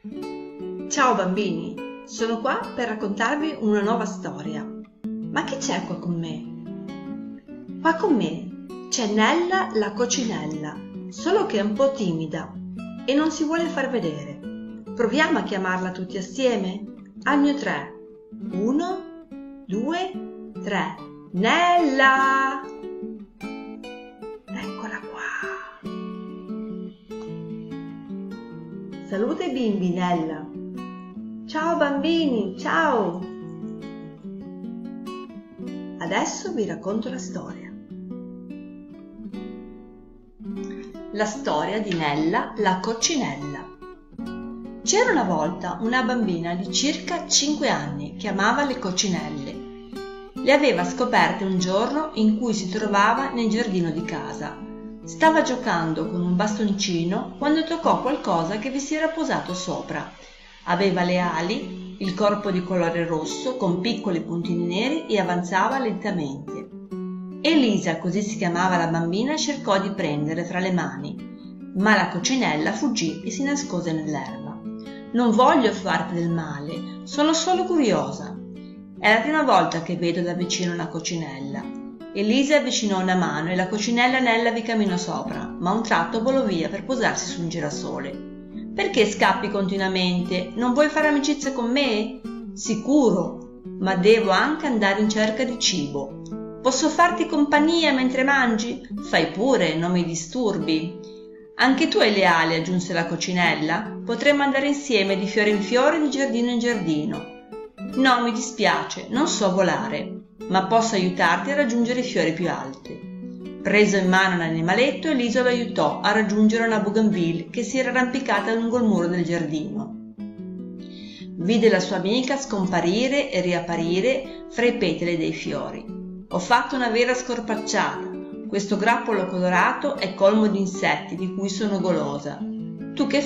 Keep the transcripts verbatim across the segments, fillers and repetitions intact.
Ciao bambini, sono qua per raccontarvi una nuova storia. Ma chi c'è qua con me? Qua con me c'è Nella la coccinella, solo che è un po' timida e non si vuole far vedere. Proviamo a chiamarla tutti assieme? Al mio tre. Uno, due, tre. Nella! Eccola qua. Saluta i bimbi, Nella. Ciao bambini, ciao! Adesso vi racconto la storia. La storia di Nella la coccinella. C'era una volta una bambina di circa cinque anni che amava le coccinelle. Le aveva scoperte un giorno in cui si trovava nel giardino di casa. Stava giocando con un bastoncino quando toccò qualcosa che vi si era posato sopra. Aveva le ali, il corpo di colore rosso con piccoli puntini neri e avanzava lentamente. Elisa, così si chiamava la bambina, cercò di prendere tra le mani, ma la coccinella fuggì e si nascose nell'erba. Non voglio farti del male, sono solo curiosa. È la prima volta che vedo da vicino una coccinella. Elisa avvicinò una mano e la coccinella Nella vi camminò sopra, ma a un tratto volò via per posarsi su un girasole. Perché scappi continuamente? Non vuoi fare amicizia con me? Sicuro, ma devo anche andare in cerca di cibo. Posso farti compagnia mentre mangi? Fai pure, non mi disturbi. Anche tu hai le ali, aggiunse la coccinella. Potremmo andare insieme di fiore in fiore, di giardino in giardino. No, mi dispiace, non so volare, ma posso aiutarti a raggiungere i fiori più alti. Preso in mano l'animaletto, Elisa lo aiutò a raggiungere una bougainville che si era arrampicata lungo il muro del giardino. Vide la sua amica scomparire e riapparire fra i petali dei fiori. Ho fatto una vera scorpacciata. Questo grappolo colorato è colmo di insetti di cui sono golosa. Tu che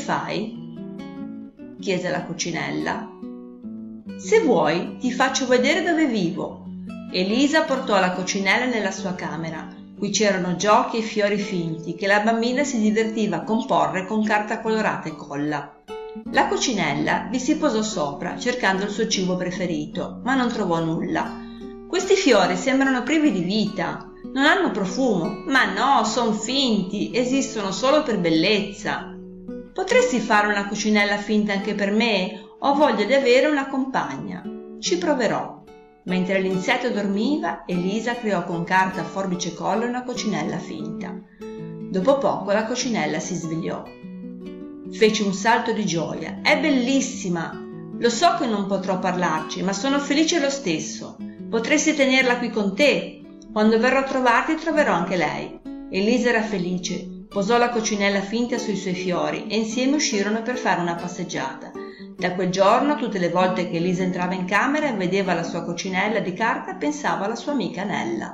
fai? Chiese la coccinella. Se vuoi, ti faccio vedere dove vivo. Elisa portò la coccinella nella sua camera. Qui c'erano giochi e fiori finti che la bambina si divertiva a comporre con carta colorata e colla. La coccinella vi si posò sopra cercando il suo cibo preferito, ma non trovò nulla. Questi fiori sembrano privi di vita, non hanno profumo. Ma no, son finti, esistono solo per bellezza. Potresti fare una coccinella finta anche per me? Ho voglia di avere una compagna. Ci proverò. Mentre l'insetto dormiva, Elisa creò con carta, forbice e colla una coccinella finta. Dopo poco la coccinella si svegliò. Fece un salto di gioia. È bellissima! Lo so che non potrò parlarci, ma sono felice lo stesso. Potresti tenerla qui con te. Quando verrò a trovarti troverò anche lei. Elisa era felice. Posò la coccinella finta sui suoi fiori e insieme uscirono per fare una passeggiata. Da quel giorno, tutte le volte che Elisa entrava in camera e vedeva la sua coccinella di carta, pensava alla sua amica Nella.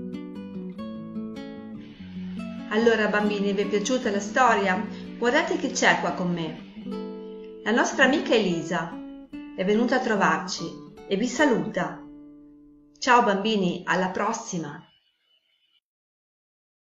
Allora bambini, vi è piaciuta la storia? Guardate che c'è qua con me. La nostra amica Elisa è venuta a trovarci e vi saluta. Ciao bambini, alla prossima!